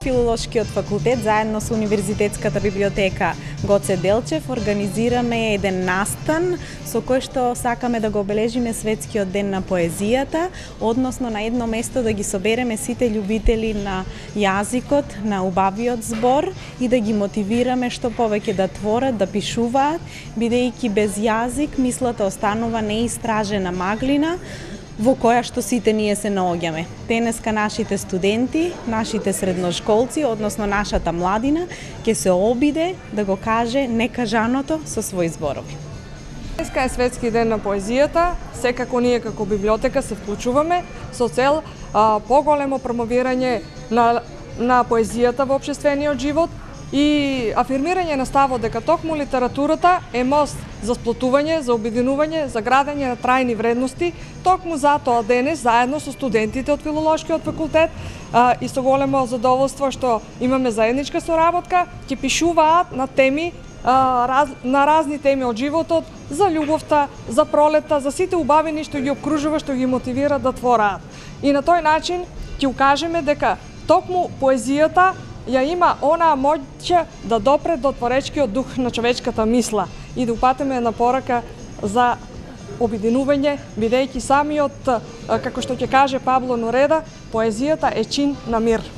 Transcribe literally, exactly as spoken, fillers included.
Филолошкиот факултет заедно со Универзитетската библиотека Гоце Делчев организираме еден настан со кој што сакаме да го обележиме светскиот ден на поезијата, односно на едно место да ги собереме сите љубители на јазикот, на убавиот збор и да ги мотивираме што повеќе да творат, да пишуваат, бидејќи без јазик мислата останува неистражена маглина во која што сите ние се наоѓаме. Денеска нашите студенти, нашите средношколци, односно нашата младина, ќе се обиде да го каже некажаното со своји зборови. Денеска е светски ден на поезијата, секако ние како библиотека се вклучуваме со цел а, поголемо промовирање на, на поезијата во општествениот живот и афирмирање на ставот дека токму литературата е мост за сплотување, за обединување, за градење на трајни вредности. Токму затоа денес, заедно со студентите од Филолошкиот факултет а, и со големо задоволство што имаме заедничка соработка, ќе пишуваат на теми, а, раз, на разни теми од животот, за љубовта, за пролета, за сите убавини што ги обкружува, што ги мотивира да твораат. И на тој начин ќе укажеме дека токму поезијата ја има онаа моќ да допре до творечкиот дух на човечката мисла и да упатиме една порака за обединување, бидејќи самиот, како што ќе каже Пабло Нуреда, поезијата е чин на мир.